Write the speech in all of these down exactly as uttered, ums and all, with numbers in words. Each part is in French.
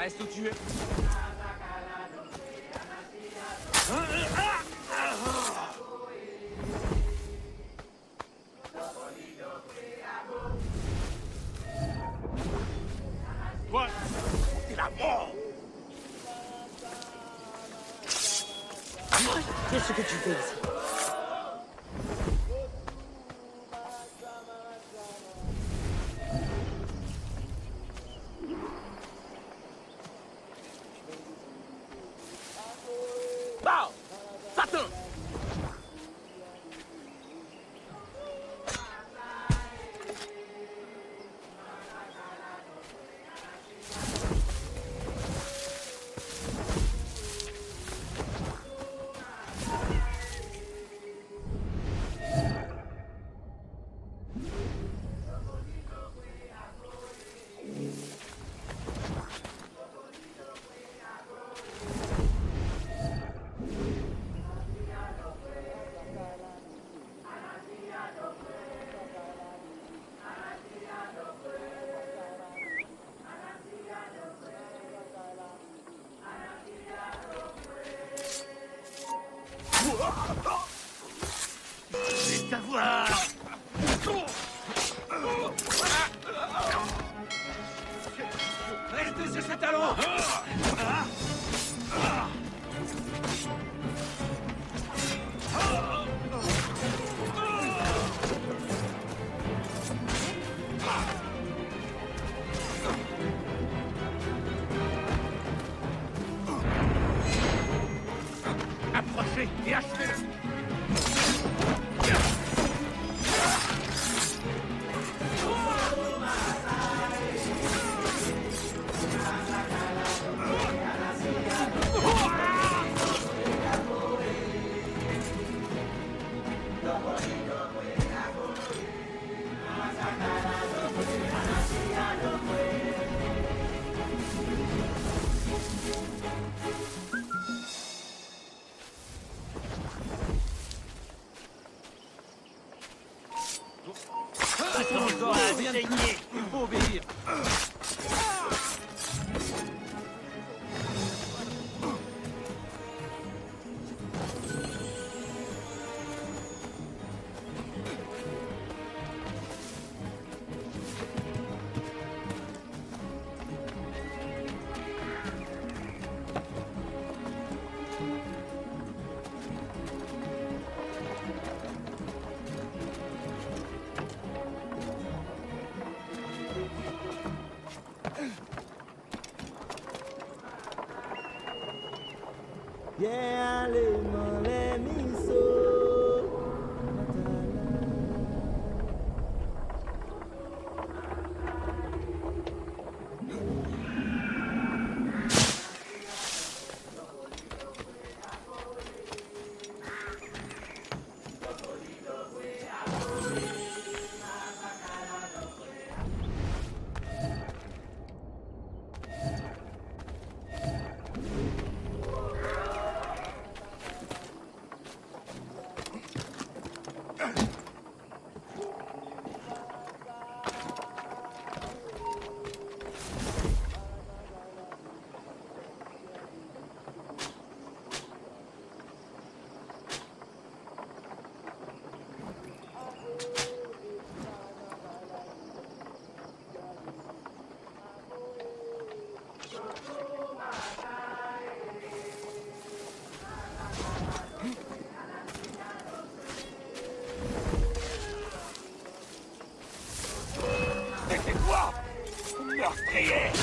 Reste où tu es. Toi, c'est la mort. Qu'est-ce que tu fais ici? Bao! Satan! Je vais t'avoir! Restez sur ce talon. Approchez et achetez-le! Encore un bien saigné. Il faut obéir. Yeah, les mains, les miso. C'est toi! Meurtrier!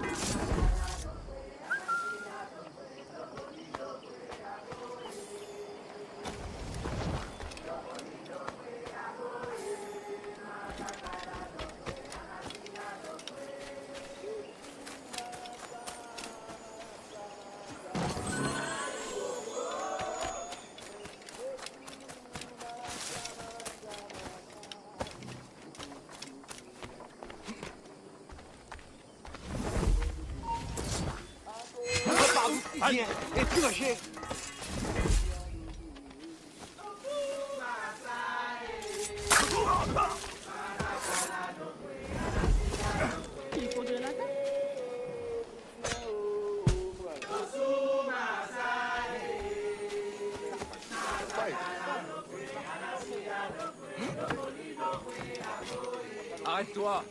Viens, et tu lâcher. Il faut de la tête. Arrête-toi.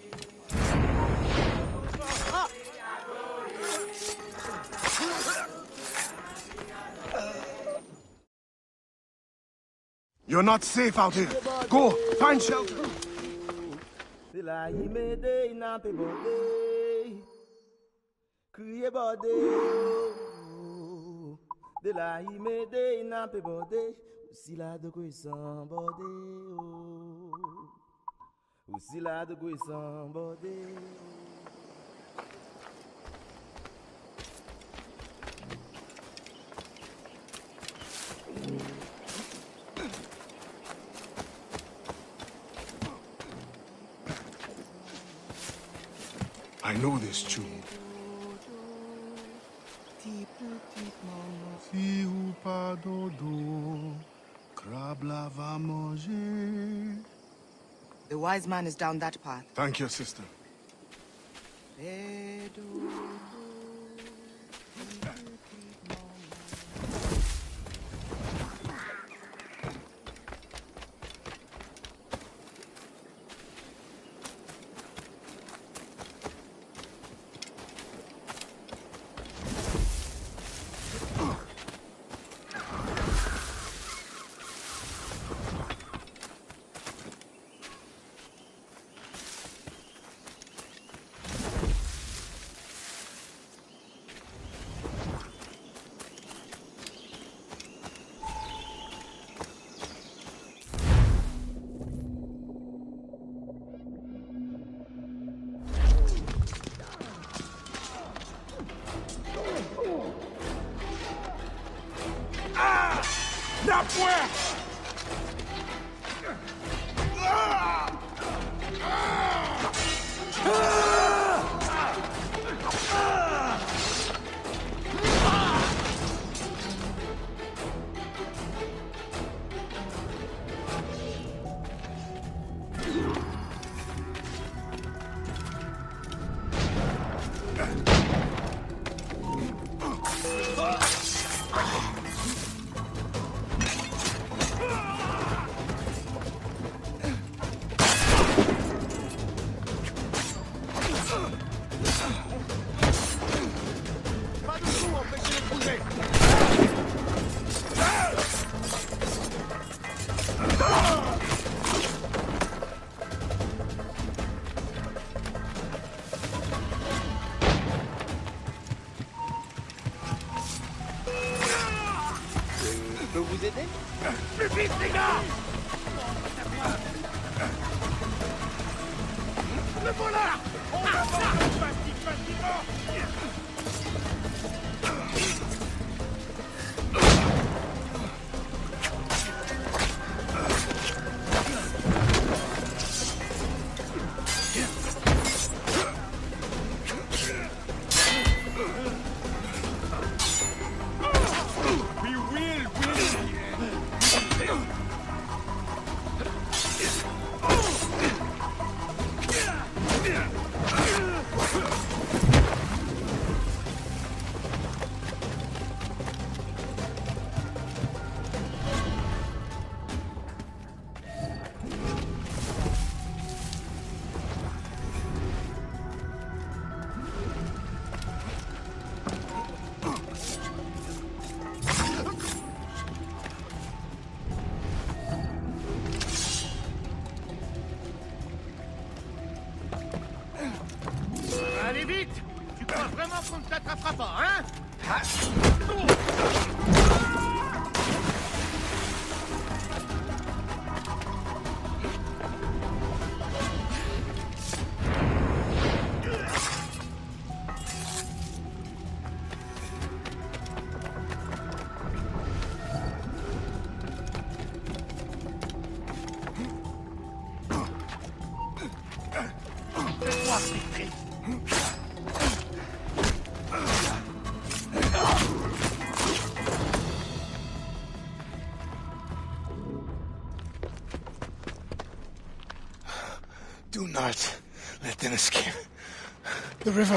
You're not safe out here. Go, find shelter. C'est là, il m'aide, il n'a pas bordé. Crier bordé. De là, il m'aide, il n'a pas bordé. Aussi là, de quoi il s'en bordé. Aussi là, de quoi il s'en bordé. I know this tune. Si ou pas dodo, crabe la va manger. The wise man is down that path. Thank you, sister. ¡La puerta! Je peux vous aider? Plus vite, les gars! Le voilà! On avance! Fatigue, fatigant! Allez vite! Tu crois vraiment qu'on ne t'attrapera pas, hein? Fais-moi filtrer! Do not let them escape. The river.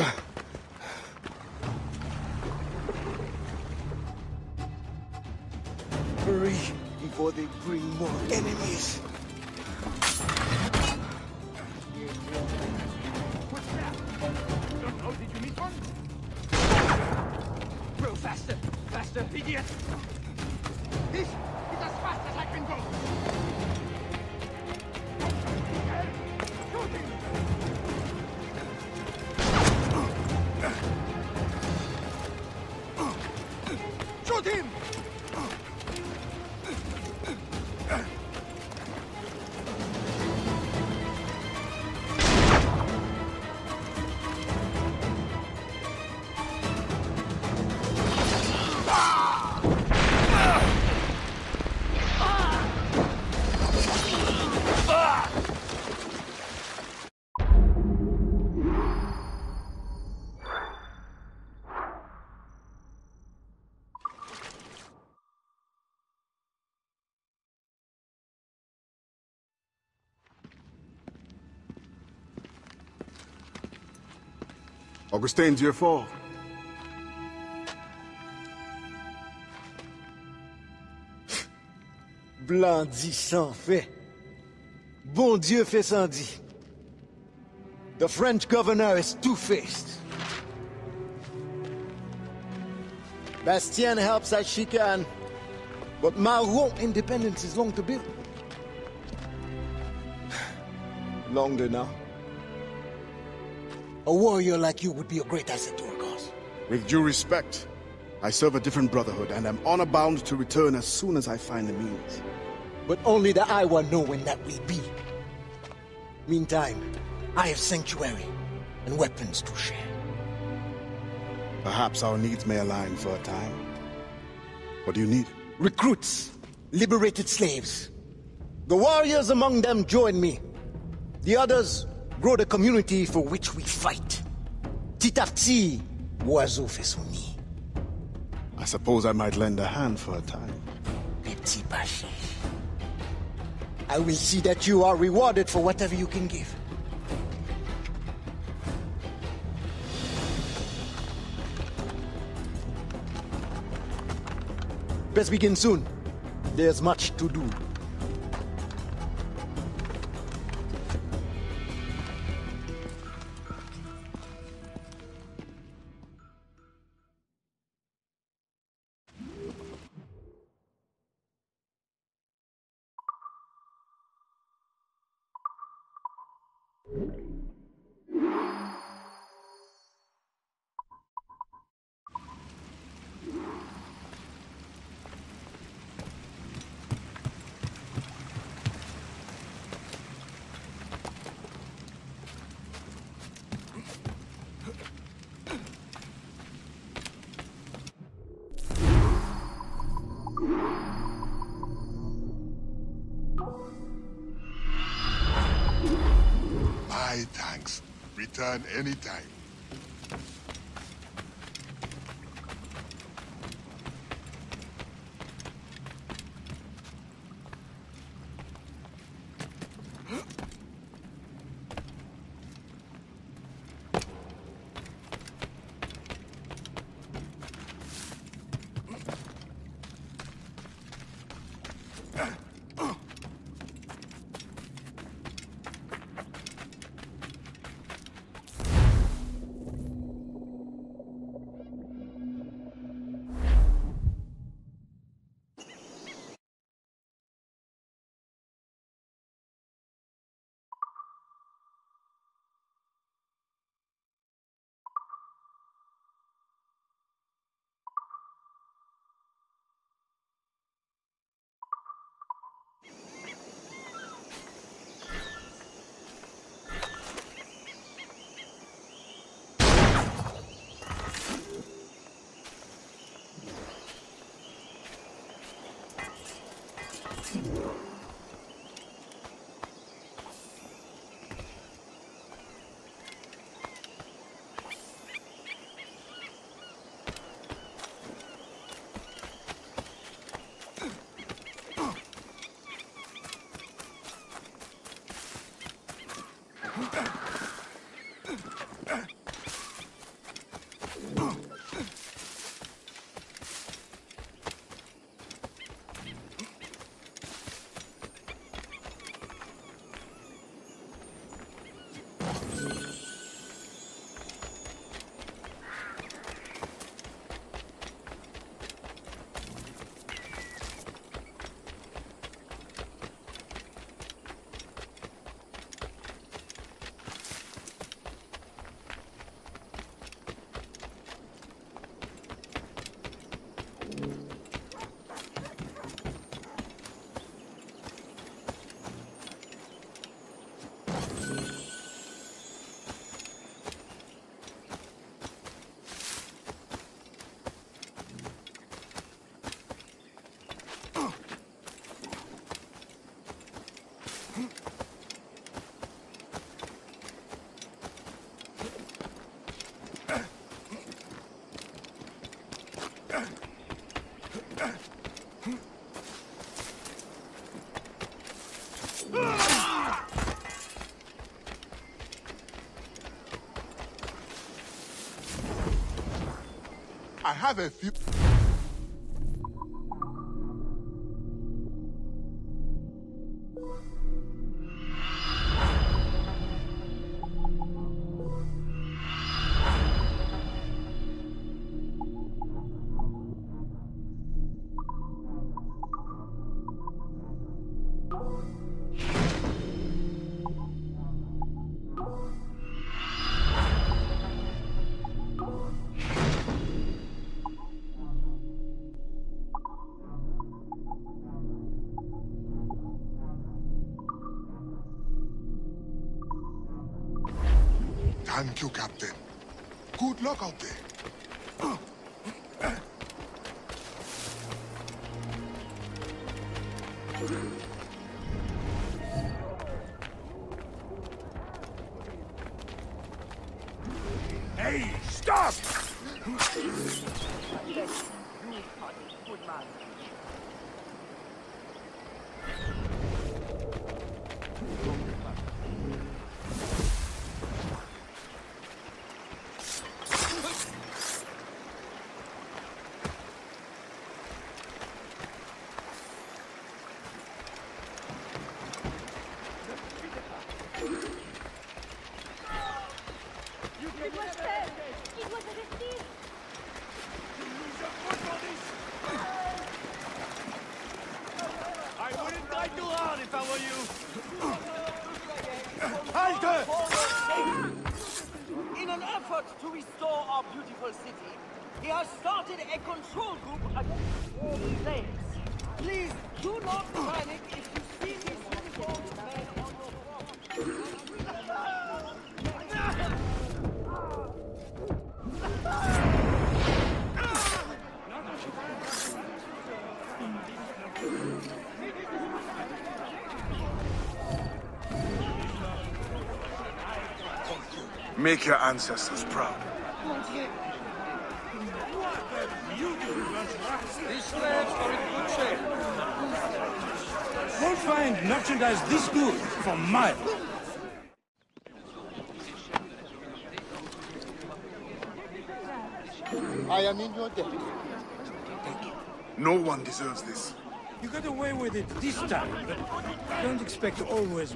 Hurry before they bring more enemies. faster, idiot! This is as fast as I can go. Shoot him! Shoot him! Augustin, Dieu fort. Blanc dit sans fait. Bon Dieu fait sans dit. The French governor is two-faced. Bastien helps as she can, but Maroon independence is long to build. Longer now. A warrior like you would be a great asset to our cause. With due respect, I serve a different brotherhood and am honor-bound to return as soon as I find the means. But only the Iowa know when that will be. Meantime, I have sanctuary and weapons to share. Perhaps our needs may align for a time. What do you need? Recruits, liberated slaves. The warriors among them join me. The others grow the community for which we fight. Titafti, oiseau fait son nid. I suppose I might lend a hand for a time. Petit Paché. I will see that you are rewarded for whatever you can give. Best begin soon. There's much to do. My thanks. Return anytime. I have a few... Thank you, Captain. Good luck out there. Hey, stop! I wouldn't try too hard if I were you. In an effort to restore our beautiful city, he has started a control group against all slaves. Please do not panic if you see these uniformed men on your Make your ancestors proud. These slaves are in good shape. Won't find merchandise this good for miles. I am in your debt. No one deserves this. You got away with it this time, but don't expect to always...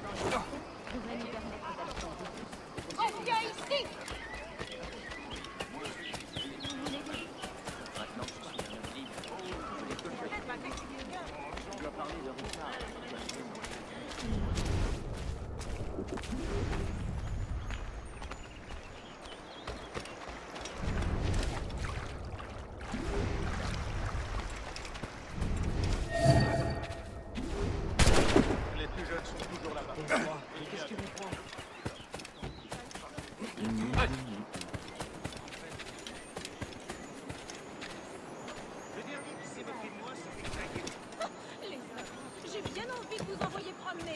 J'ai bien envie de vous envoyer promener.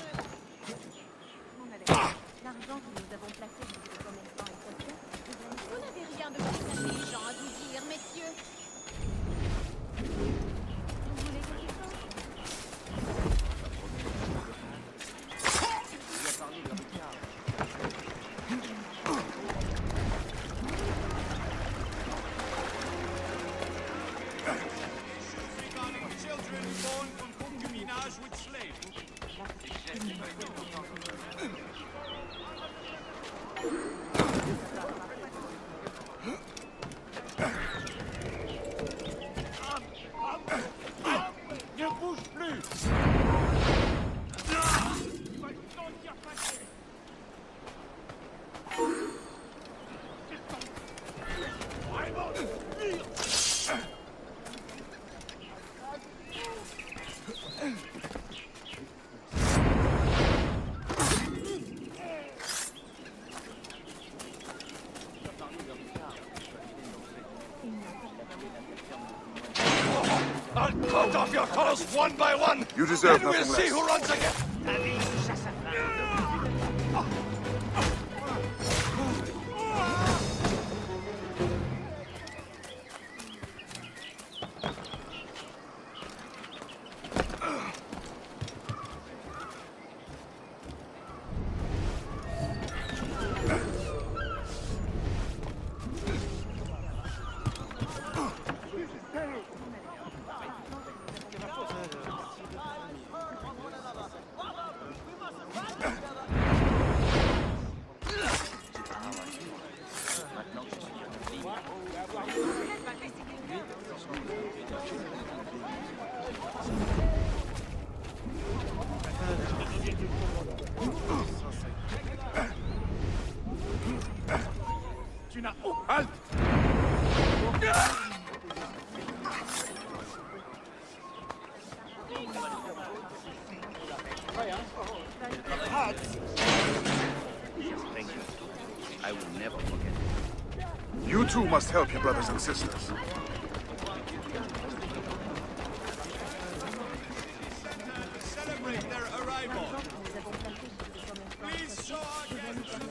L'argent que nous avons placé dans les commerçants et sociaux, vous n'avez rien de plus intelligent à vous dire, messieurs. Vous voulez quelque chose? Children born from concubinage with slaves. Ne bouge plus! I'll cut off your colors one by one! You deserve then we'll nothing see less. who runs again! n'as aucun... Halte! Thank you. I will never forget. You too must help your brothers and sisters. Celebrate their arrival. Please show our gratitude.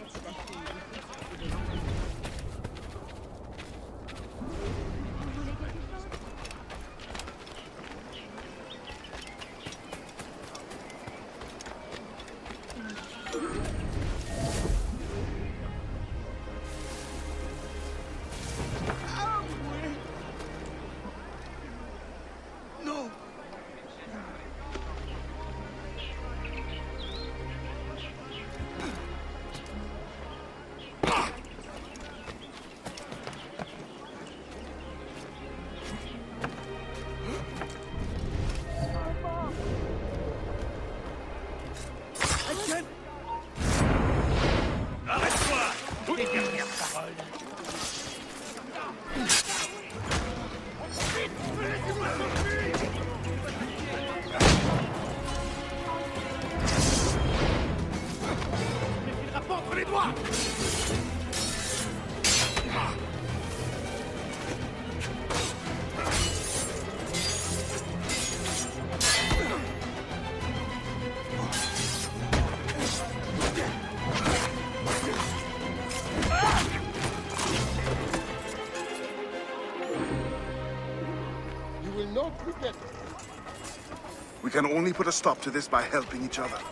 We can only put a stop to this by helping each other.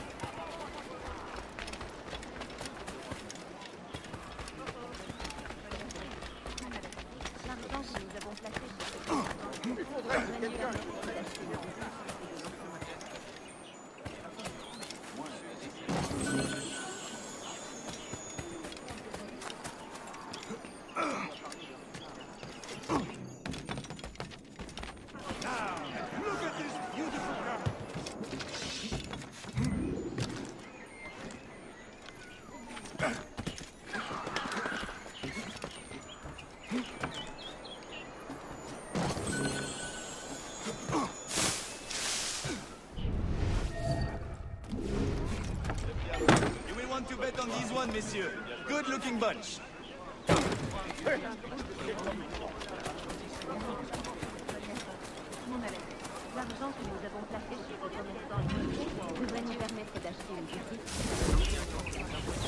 To bet on this one, messieurs. Good-looking bunch. L'argent que nous avons placé chez vos commerçants immobiliers devrait nous permettre d'acheter une boutique.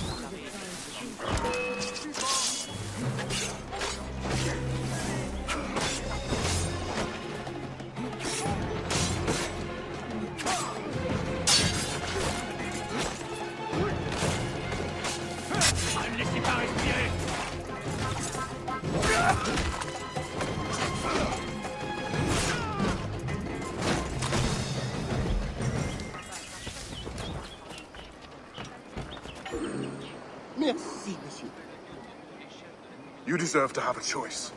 Merci, monsieur. You deserve to have a choice.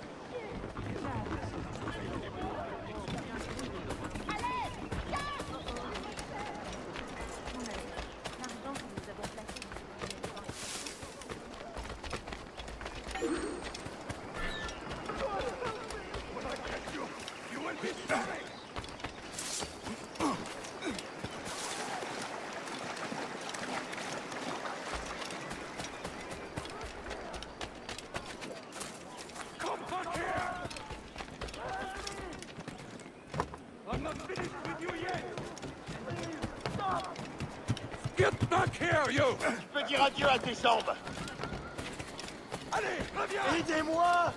Get back here, you! Tu peux dire adieu à tes jambes. Allez, reviens! Aidez-moi!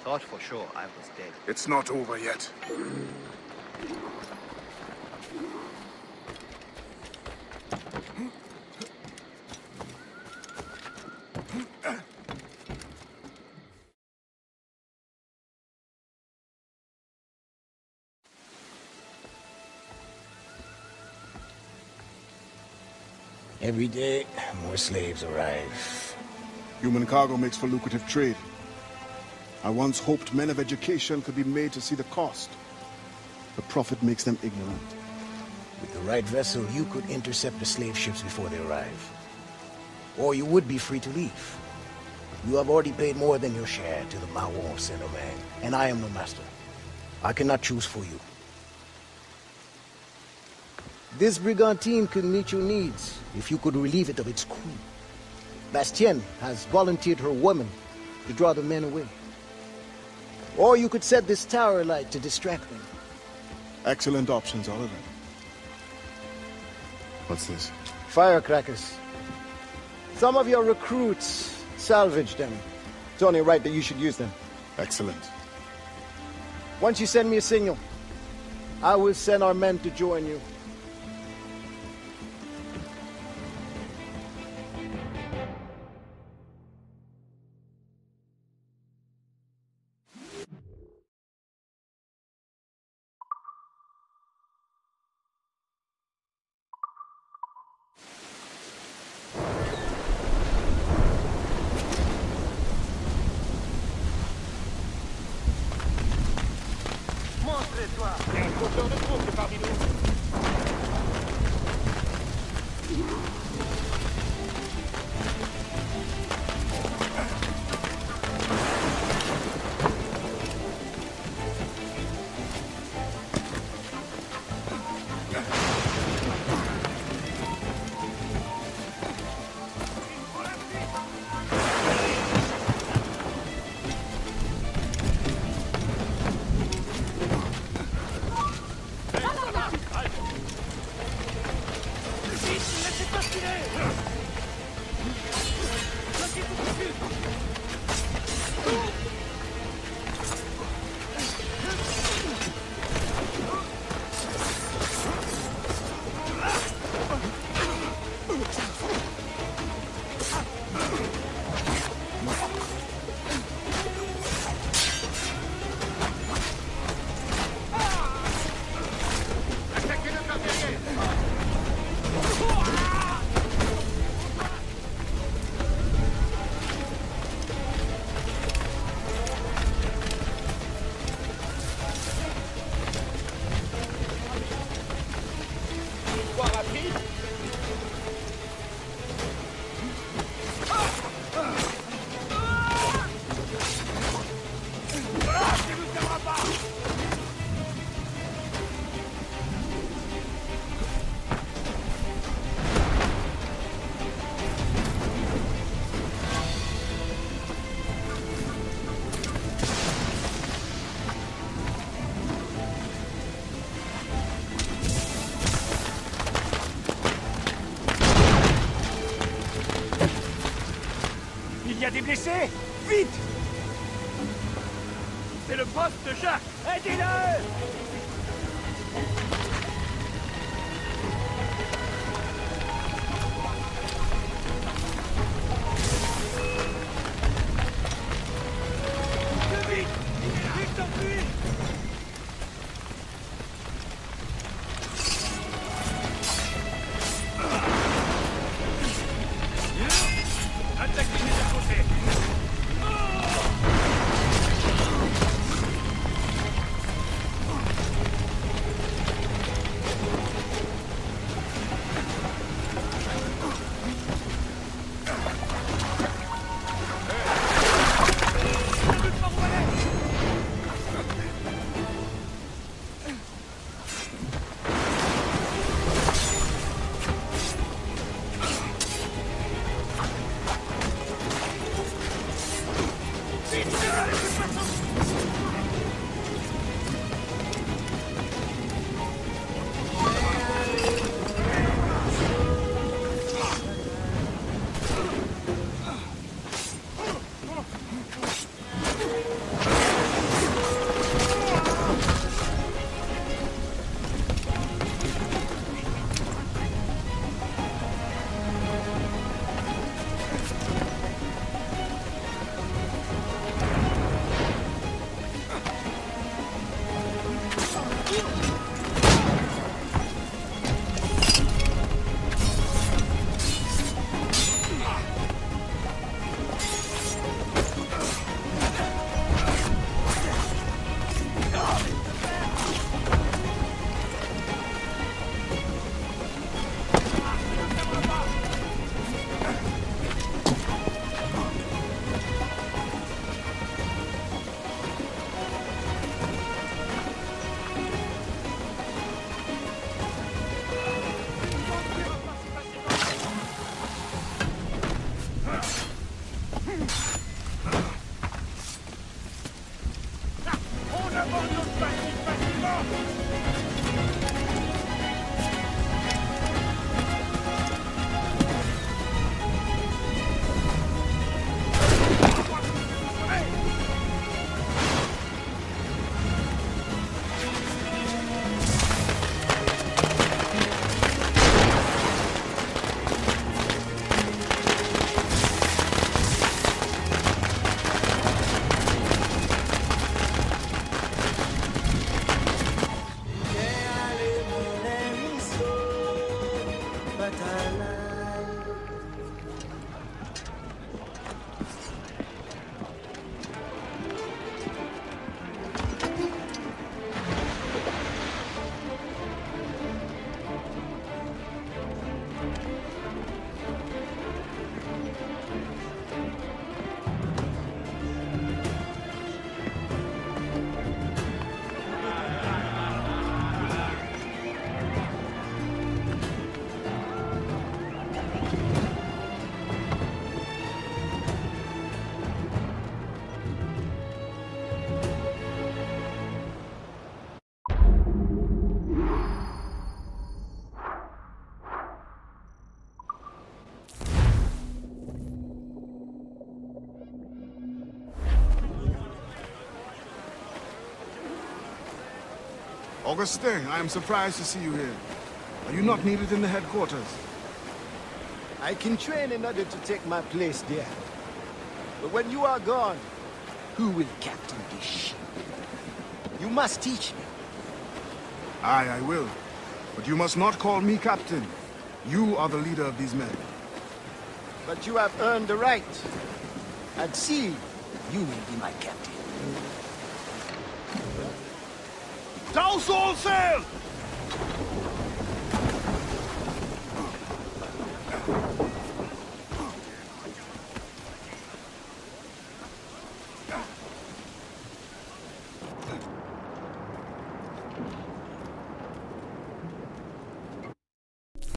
thought for sure I was dead. It's not over yet. Every day, more slaves arrive. Human cargo makes for lucrative trade. I once hoped men of education could be made to see the cost. The profit makes them ignorant. With the right vessel, you could intercept the slave ships before they arrive. Or you would be free to leave. You have already paid more than your share to the Mawo Saint-Domingue, and I am the master. I cannot choose for you. This brigantine could meet your needs if you could relieve it of its crew. Bastien has volunteered her woman to draw the men away. Or you could set this tower alight to distract them. Excellent options, all of them. What's this? Firecrackers. Some of your recruits salvaged them. It's only right that you should use them. Excellent. Once you send me a signal, I will send our men to join you. Montre-toi! Il y a un compteur de troupe parmi nous! Il y a des blessés! Vite! C'est le poste de Jacques! Aidez-le! Plus vite! Vite, s'enfuit! Attaquez des deux côtés! Augustin, I am surprised to see you here. Are you not needed in the headquarters? I can train in order to take my place there. But when you are gone, who will captain this ship? You must teach me. Aye, I will. But you must not call me captain. You are the leader of these men. But you have earned the right. At sea, you will be my captain. Douse all sail!